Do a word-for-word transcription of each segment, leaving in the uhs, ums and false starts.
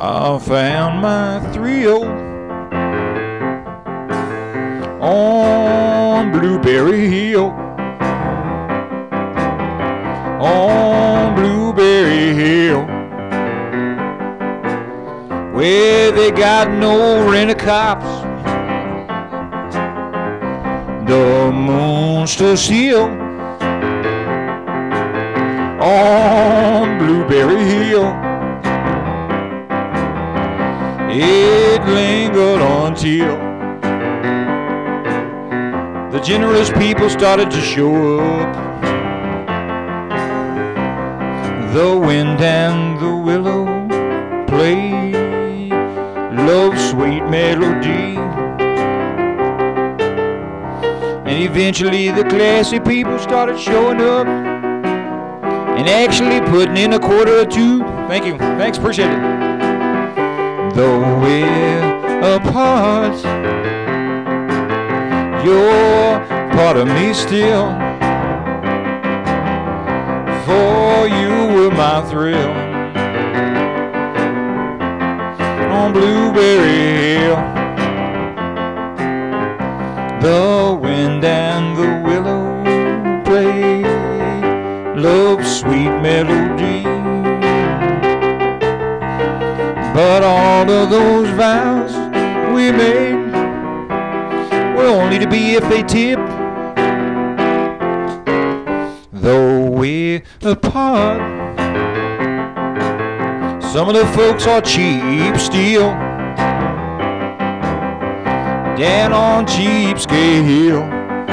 I found my thrill on Blueberry Hill, on Blueberry Hill, where they got no rent-a-cops. The monster seal on Blueberry Hill. It lingered until the generous people started to show up. The wind and the willow play love's sweet melody. And eventually the classy people started showing up and actually putting in a quarter or two. Thank you. Thanks. Appreciate it. Though we're apart, you're part of me still. For you were my thrill on Blueberry Hill. The wind and the willow play love's sweet melody. But all of those vows we made were only to be if they tip. Though we're apart, some of the folks are cheap still. Down on Cheapskate Hill,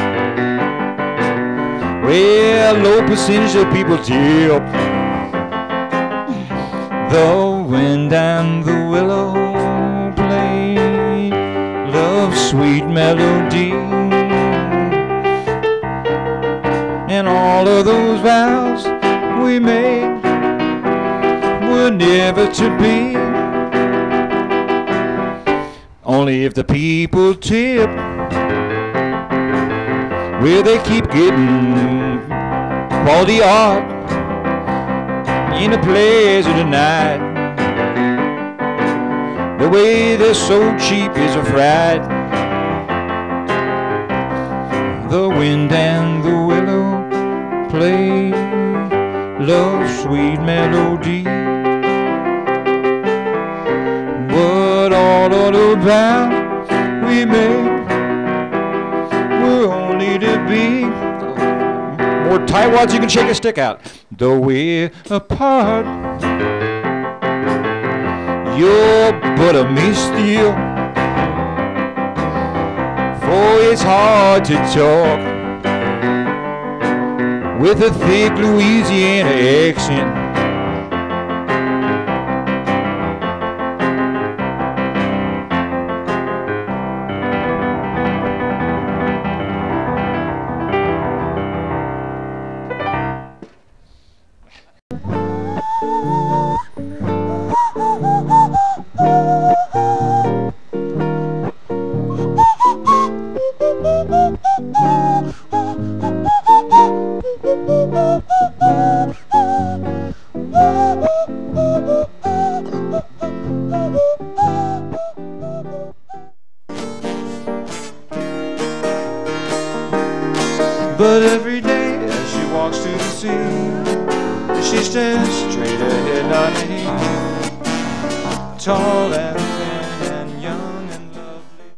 where a low percentage of people tip. The wind and the willow play love's sweet melody. And all of those vows we made were never to be. Only if the people tip, where they keep getting quality art in the plays of the night. The way they're so cheap is a fright. The wind and the willow play love's sweet melody. But all of the vows we made were only to be. More tightwads you can shake a stick out. Though we're apart, you're but of me still. For it's hard to talk with a thick Louisiana accent. But every day as she walks to the sea, she stands straight ahead, not me, tall and thin and young and lovely.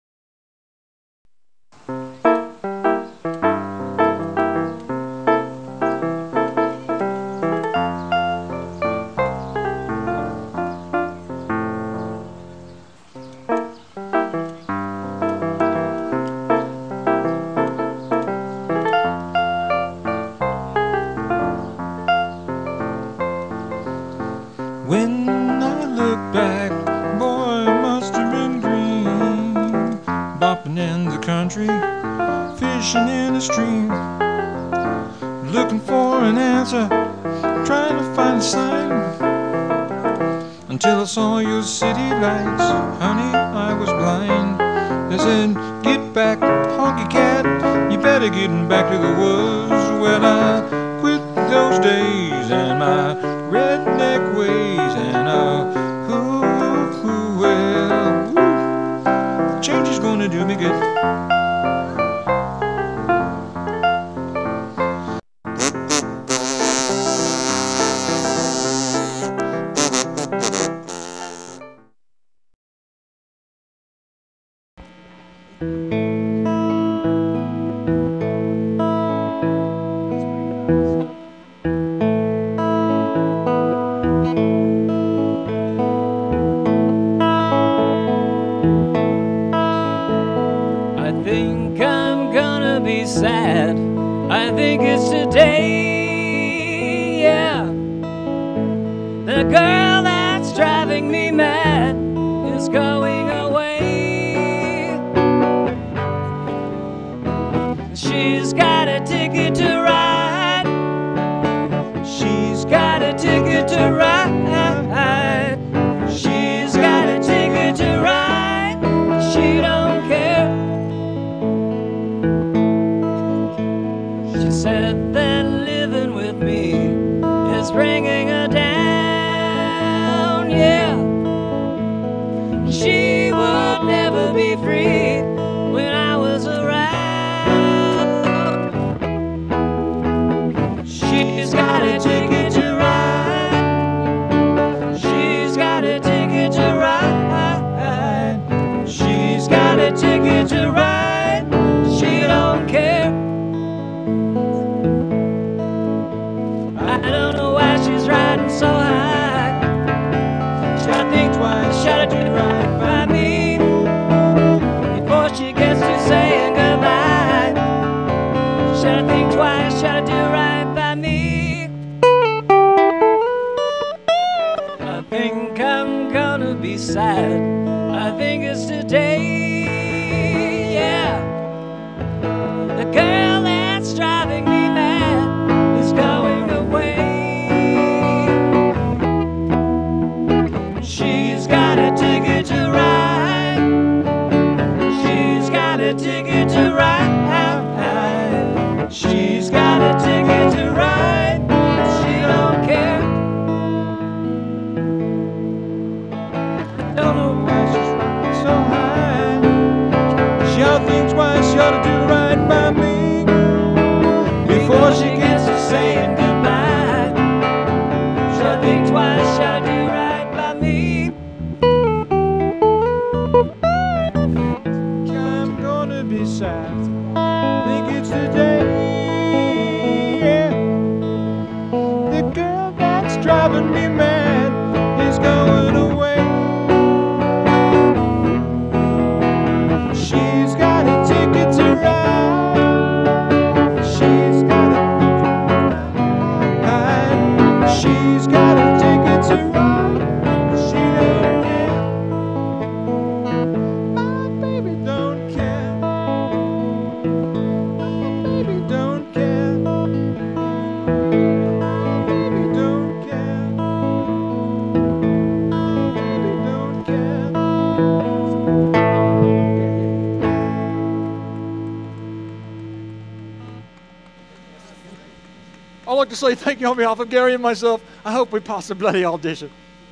When I look back, boy, it must have been a dream. Bopping in the country, fishing in a stream, looking for an answer, trying to find a sign, until I saw your city lights. Honey, I was blind. They said, get back, Honky Cat, you better get back to the woods. Well, I quit those days and my redneck ways, and uh, who The girl that's driving me mad is going away. She's got a ticket to ride. She's got a ticket to ride. She's got a ticket to ride. She don't care. She said that living with me is bringing her down, yeah. She would never be free when I was around. She's got a ticket to ride. She's got a ticket to ride. She's got a ticket to ride. She don't care. I don't know why she's riding so high. Should I think twice? Should I do right by me before she gets to saying goodbye? Should I think twice? Should I do right by me? I think I'm gonna be sad. I think it's today, yeah. The girl that's driving me mad is going away. She's got a ticket to ride. She's got a ticket to ride. She's got a ticket to ride. She don't care. I don't know why she's running so high. She ought to think twice. She ought to do right by me before she gets to saying goodbye. Should I think twice? Should I do right by me? I'm gonna be sad. Think it's today. Yeah. The girl that's driving me mad is going away. She's got a ticket to ride. She's got a ride. She's got a ticket to ride. She don't care. My baby don't care. My baby don't care. My baby don't care. My baby don't care. I'd like to say thank you on behalf of Gary and myself. I hope we pass the bloody audition.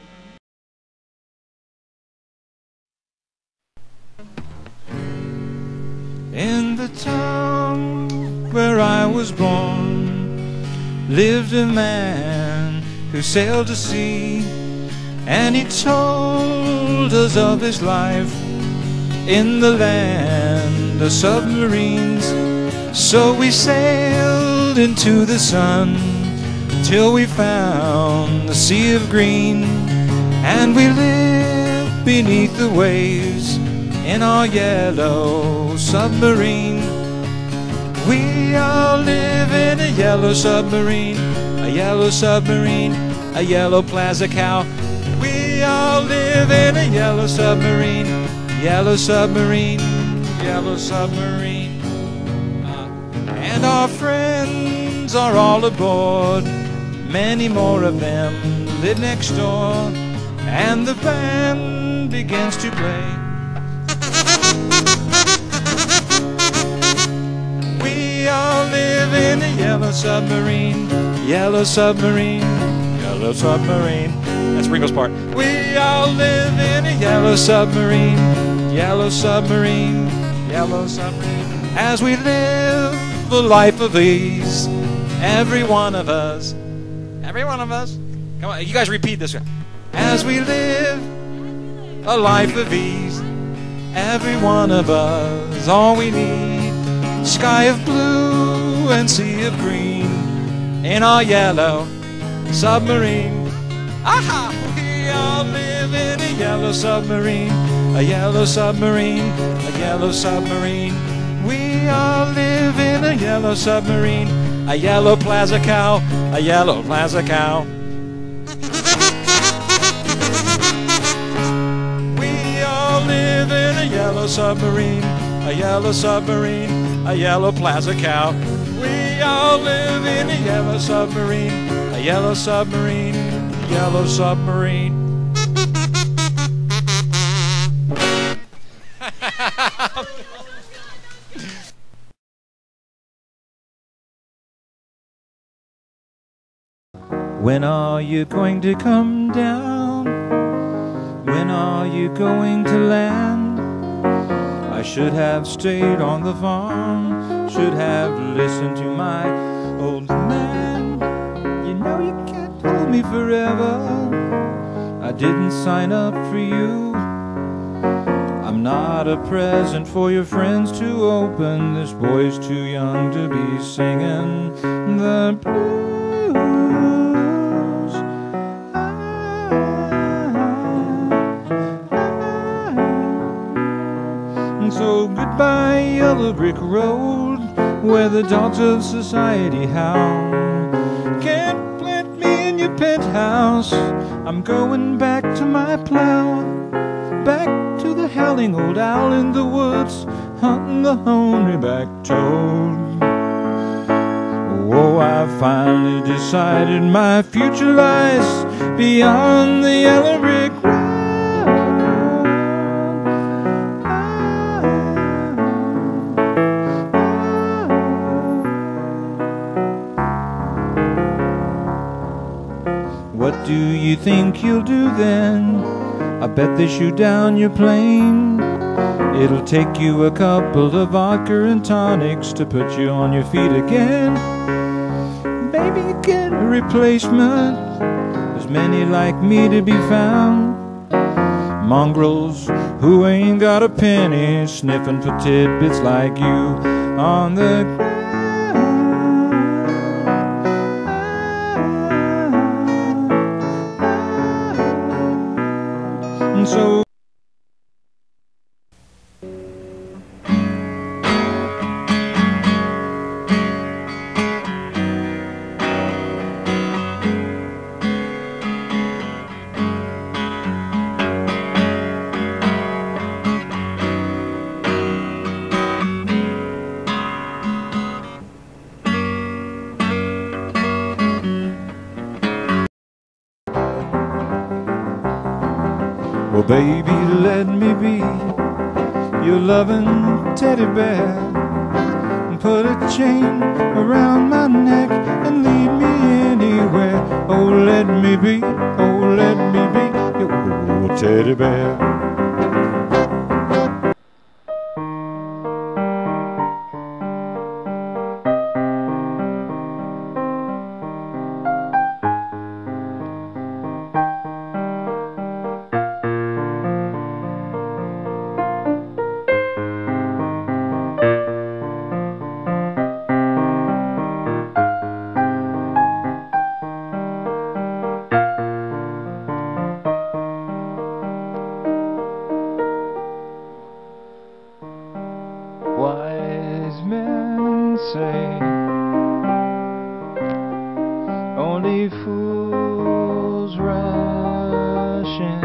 In the town where I was born lived a man who sailed the sea, and he told us of his life in the land of submarines. So we sailed into the sun till we found the sea of green, and we lived beneath the waves in our yellow submarine. We all live in a yellow submarine, a yellow submarine, a yellow plaza cow. We all live in a yellow submarine, yellow submarine, yellow submarine. Uh, and our friends are all aboard, many more of them live next door, and the band begins to play. We all live in a yellow submarine, yellow submarine, yellow submarine. That's Ringo's part. We all live in a yellow submarine, yellow submarine, yellow submarine. As we live the life of ease, every one of us, every one of us. Come on, you guys repeat this. As we live a life of ease, every one of us, all we need, sky of blue and sea of green, in our yellow submarine. Aha! We all live in a yellow submarine, a yellow submarine, a yellow submarine. We all live in a yellow submarine, a yellow plaza cow, a yellow plaza cow. yellow submarine, a yellow submarine, a yellow plaza cow. We all live in a yellow submarine, a yellow submarine, yellow submarine. When are you going to come down? When are you going to land? I should have stayed on the farm, should have listened to my old man. You know you can't hold me forever, I didn't sign up for you. I'm not a present for your friends to open. This boy's too young to be singing the blues. So goodbye, yellow brick road, where the dogs of society howl. Can't plant me in your penthouse, I'm going back to my plow. Back to the howling old owl in the woods, hunting the horny-back toad. Oh, I finally decided my future lies beyond the yellow brick road. What do you think you'll do then? I bet they shoot down your plane. It'll take you a couple of vodka and tonics to put you on your feet again. Maybe you get a replacement, there's many like me to be found. Mongrels who ain't got a penny, sniffing for tidbits like you on the ground. So well, baby, let me be your loving teddy bear, and put a chain around my neck and lead me anywhere. Oh, let me be, oh, let me be your teddy bear. Wise men say only fools rush in.